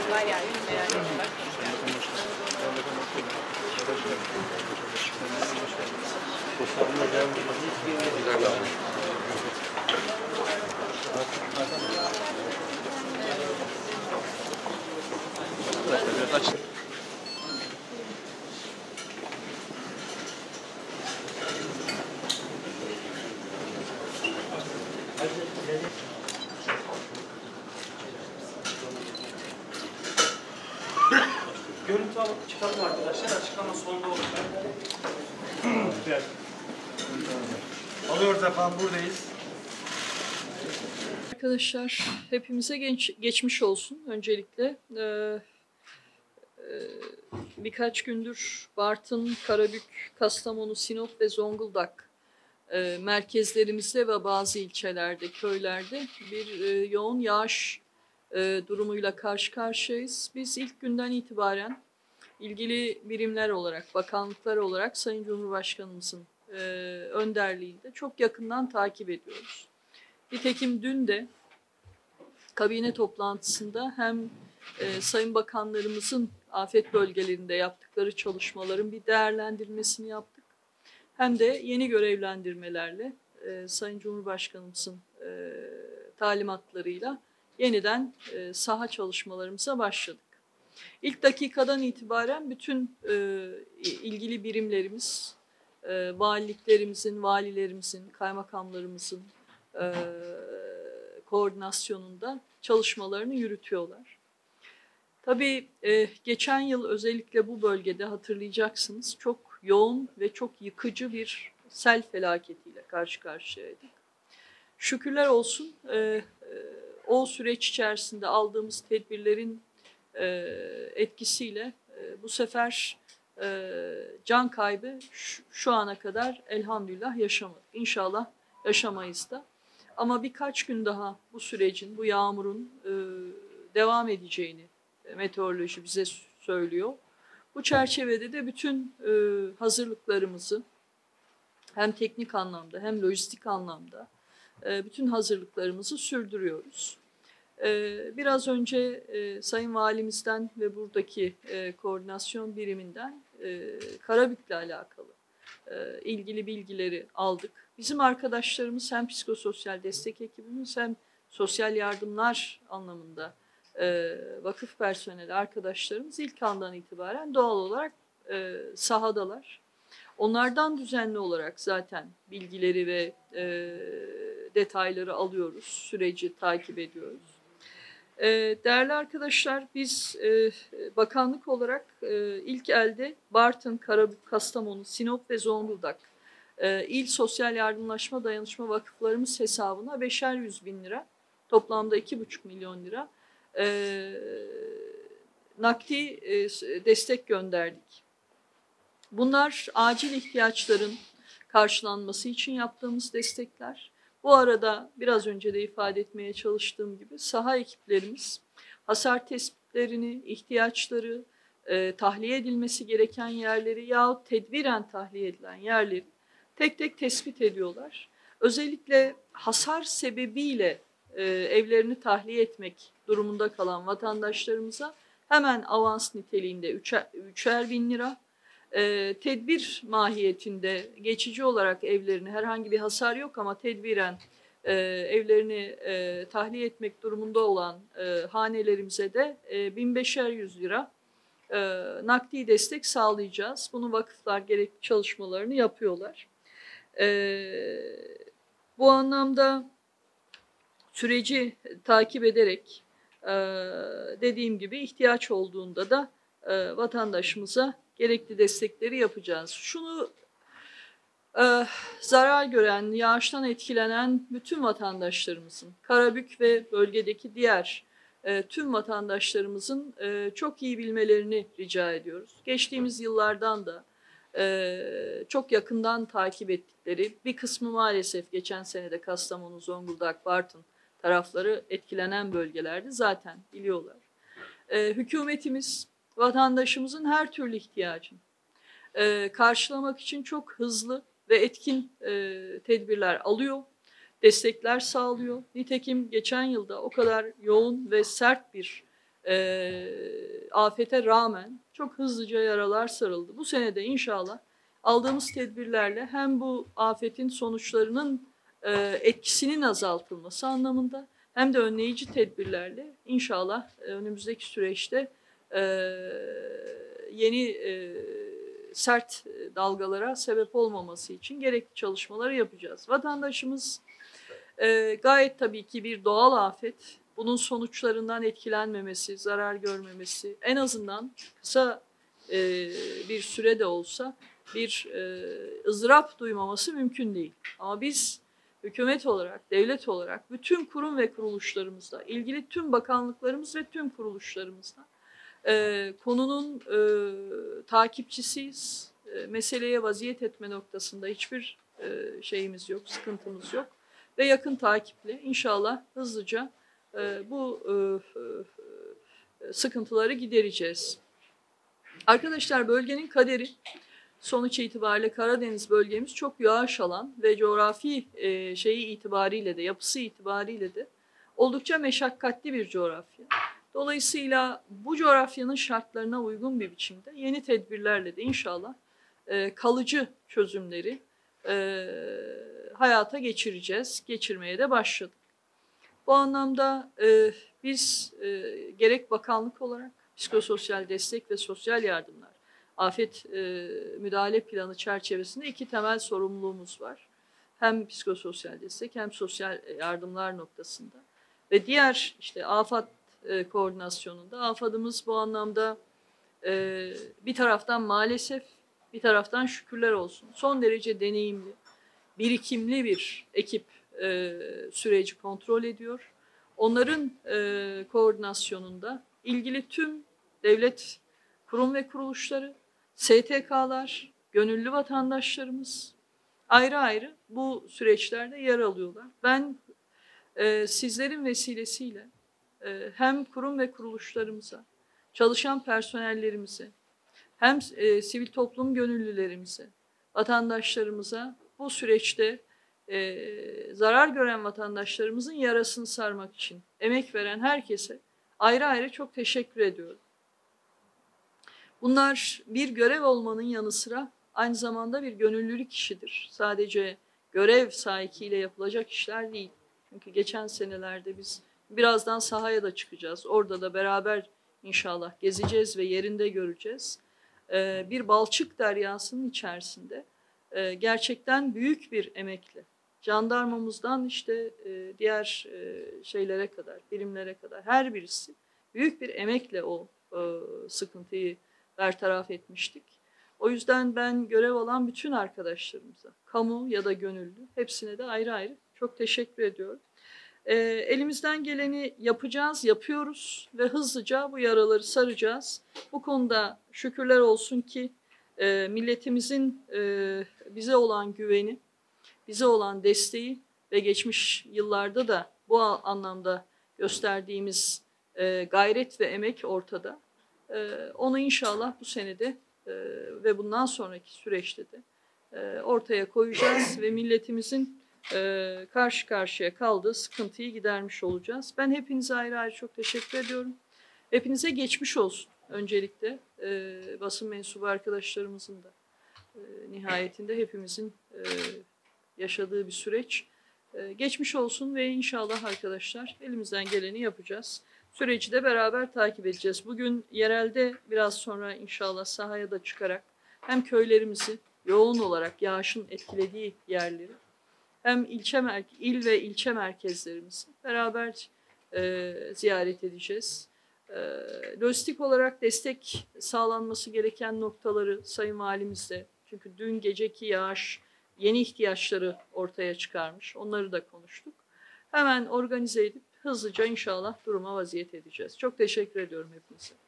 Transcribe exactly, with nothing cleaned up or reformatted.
Bayağı bir merak ettim. Biraz aç. Görüntü alıp çıkalım arkadaşlar. Açıklama sonunda olacak. Evet. Alıyoruz efendim, buradayız. Arkadaşlar hepimize genç, geçmiş olsun öncelikle. Ee, e, birkaç gündür Bartın, Karabük, Kastamonu, Sinop ve Zonguldak e, merkezlerimizde ve bazı ilçelerde, köylerde bir e, yoğun yağış e, durumuyla karşı karşıyayız. Biz ilk günden itibaren ilgili birimler olarak, bakanlıklar olarak Sayın Cumhurbaşkanımızın e, önderliğinde çok yakından takip ediyoruz. Nitekim dün de kabine toplantısında hem e, sayın bakanlarımızın afet bölgelerinde yaptıkları çalışmaların bir değerlendirmesini yaptık. Hem de yeni görevlendirmelerle e, Sayın Cumhurbaşkanımızın e, talimatlarıyla yeniden e, saha çalışmalarımıza başladık. İlk dakikadan itibaren bütün e, ilgili birimlerimiz, e, valiliklerimizin, valilerimizin, kaymakamlarımızın e, koordinasyonunda çalışmalarını yürütüyorlar. Tabii e, geçen yıl özellikle bu bölgede hatırlayacaksınız çok yoğun ve çok yıkıcı bir sel felaketiyle karşı karşıyaydık. Şükürler olsun e, e, o süreç içerisinde aldığımız tedbirlerin e, etkisiyle e, bu sefer e, can kaybı şu, şu ana kadar elhamdülillah yaşamadık. İnşallah yaşamayız da. Ama birkaç gün daha bu sürecin, bu yağmurun e, devam edeceğini e, meteoroloji bize söylüyor. Bu çerçevede de bütün e, hazırlıklarımızı hem teknik anlamda hem lojistik anlamda e, bütün hazırlıklarımızı sürdürüyoruz. E, biraz önce e, Sayın Valimizden ve buradaki e, koordinasyon biriminden e, Karabük'le alakalı e, ilgili bilgileri aldık. Bizim arkadaşlarımız hem psikososyal destek ekibimiz hem sosyal yardımlar anlamında e, vakıf personeli arkadaşlarımız ilk andan itibaren doğal olarak e, sahadalar. Onlardan düzenli olarak zaten bilgileri ve e, detayları alıyoruz, süreci takip ediyoruz. E, değerli arkadaşlar, biz e, bakanlık olarak e, ilk elde Bartın, Karabük, Kastamonu, Sinop ve Zonguldak e, İl Sosyal Yardımlaşma Dayanışma Vakıflarımız hesabına beşer yüz bin lira, toplamda iki buçuk milyon lira e, nakdi e, destek gönderdik. Bunlar acil ihtiyaçların karşılanması için yaptığımız destekler. Bu arada biraz önce de ifade etmeye çalıştığım gibi saha ekiplerimiz hasar tespitlerini, ihtiyaçları, e, tahliye edilmesi gereken yerleri yahut tedbiren tahliye edilen yerleri tek tek tespit ediyorlar. Özellikle hasar sebebiyle e, evlerini tahliye etmek durumunda kalan vatandaşlarımıza hemen avans niteliğinde üçer, üçer bin lira, e, tedbir mahiyetinde geçici olarak evlerini, herhangi bir hasar yok ama tedbiren e, evlerini e, tahliye etmek durumunda olan e, hanelerimize de e, bin beşer yüz lira e, nakdi destek sağlayacağız. Bunu vakıflar gerekli çalışmalarını yapıyorlar. E, bu anlamda süreci takip ederek e, dediğim gibi ihtiyaç olduğunda da e, vatandaşımıza gerekli destekleri yapacağız. Şunu e, zarar gören, yağıştan etkilenen bütün vatandaşlarımızın, Karabük ve bölgedeki diğer e, tüm vatandaşlarımızın e, çok iyi bilmelerini rica ediyoruz. Geçtiğimiz yıllardan da e, çok yakından takip ettikleri, bir kısmı maalesef geçen senede Kastamonu, Zonguldak, Bartın tarafları etkilenen bölgelerdi, zaten biliyorlar. E, hükümetimiz vatandaşımızın her türlü ihtiyacını e, karşılamak için çok hızlı ve etkin e, tedbirler alıyor, destekler sağlıyor. Nitekim geçen yılda o kadar yoğun ve sert bir e, afete rağmen çok hızlıca yaralar sarıldı. Bu sene de inşallah aldığımız tedbirlerle hem bu afetin sonuçlarının e, etkisinin azaltılması anlamında hem de önleyici tedbirlerle inşallah e, önümüzdeki süreçte e, yeni e, sert dalgalara sebep olmaması için gerekli çalışmaları yapacağız. Vatandaşımız e, gayet tabii ki bir doğal afet, bunun sonuçlarından etkilenmemesi, zarar görmemesi, en azından kısa e, bir sürede olsa bir e, ızdırap duymaması mümkün değil. Ama biz hükümet olarak, devlet olarak bütün kurum ve kuruluşlarımızla, ilgili tüm bakanlıklarımız ve tüm kuruluşlarımızla e, konunun e, takipçisiyiz. E, meseleye vaziyet etme noktasında hiçbir e, şeyimiz yok, sıkıntımız yok. Ve yakın takiple inşallah hızlıca e, bu e, e, sıkıntıları gidereceğiz. Arkadaşlar, bölgenin kaderi sonuç itibariyle Karadeniz bölgemiz çok yağış alan ve coğrafi e, şeyi itibariyle de, yapısı itibariyle de oldukça meşakkatli bir coğrafya. Dolayısıyla bu coğrafyanın şartlarına uygun bir biçimde yeni tedbirlerle de inşallah e, kalıcı çözümleri e, hayata geçireceğiz, geçirmeye de başladık. Bu anlamda e, biz e, gerek bakanlık olarak psikososyal destek ve sosyal yardımlar, afet e, müdahale planı çerçevesinde iki temel sorumluluğumuz var. Hem psikososyal destek hem sosyal yardımlar noktasında. Ve diğer işte AFAD e, koordinasyonunda, AFAD'ımız bu anlamda e, bir taraftan maalesef, bir taraftan şükürler olsun son derece deneyimli, birikimli bir ekip e, süreci kontrol ediyor. Onların e, koordinasyonunda ilgili tüm devlet kurum ve kuruluşları, S T K'lar, gönüllü vatandaşlarımız ayrı ayrı bu süreçlerde yer alıyorlar. Ben e, sizlerin vesilesiyle e, hem kurum ve kuruluşlarımıza, çalışan personellerimize, hem e, sivil toplum gönüllülerimize, vatandaşlarımıza bu süreçte e, zarar gören vatandaşlarımızın yarasını sarmak için emek veren herkese ayrı ayrı çok teşekkür ediyorum. Bunlar bir görev olmanın yanı sıra aynı zamanda bir gönüllülük işidir. Sadece görev sahikiyle yapılacak işler değil. Çünkü geçen senelerde biz birazdan sahaya da çıkacağız. Orada da beraber inşallah gezeceğiz ve yerinde göreceğiz. Ee, bir balçık deryasının içerisinde e, gerçekten büyük bir emekle, jandarmamızdan işte e, diğer e, şeylere kadar, birimlere kadar her birisi büyük bir emekle o e, sıkıntıyı bertaraf etmiştik. O yüzden ben görev alan bütün arkadaşlarımıza, kamu ya da gönüllü, hepsine de ayrı ayrı çok teşekkür ediyorum. E, elimizden geleni yapacağız, yapıyoruz ve hızlıca bu yaraları saracağız. Bu konuda şükürler olsun ki e, milletimizin e, bize olan güveni, bize olan desteği ve geçmiş yıllarda da bu anlamda gösterdiğimiz e, gayret ve emek ortada. E, onu inşallah bu senede e, ve bundan sonraki süreçte de e, ortaya koyacağız ve milletimizin e, karşı karşıya kaldığı sıkıntıyı gidermiş olacağız. Ben hepinize ayrı ayrı çok teşekkür ediyorum. Hepinize geçmiş olsun öncelikle. E, basın mensubu arkadaşlarımızın da e, nihayetinde hepimizin e, yaşadığı bir süreç. E, geçmiş olsun ve inşallah arkadaşlar elimizden geleni yapacağız. Süreci de beraber takip edeceğiz. Bugün yerelde biraz sonra inşallah sahaya da çıkarak hem köylerimizi yoğun olarak yağışın etkilediği yerleri hem ilçe il ve ilçe merkezlerimizi beraber e, ziyaret edeceğiz. E, lojistik olarak destek sağlanması gereken noktaları Sayın Valimizle, çünkü dün geceki yağış yeni ihtiyaçları ortaya çıkarmış. Onları da konuştuk. Hemen organize edip hızlıca inşallah duruma vaziyet edeceğiz. Çok teşekkür ediyorum hepinize.